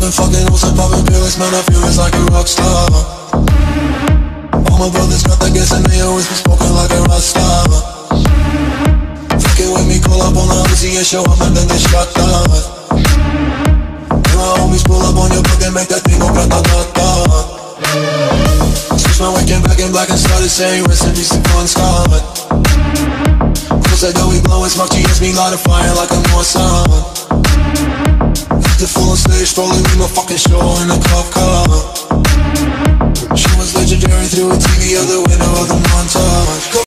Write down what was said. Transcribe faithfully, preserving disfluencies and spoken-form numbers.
been fucking hoes and popping pills, man, I feel it's like a rock star. All my brothers got that gas and they always be smoking like a rock star. Fucking with me, call up on the Uzi and show up and then get shot down. And my homies pull up on your block and make that thing go grata-ta-ta. Switch my waking back in black and started saying rest in peace to Bon Scott. Close that door, we blowin' smoke, G S me light a fire like a North Sun. The full on stage, strolling in my fucking show in a cop car. She was legendary through a T V out the window of the montage.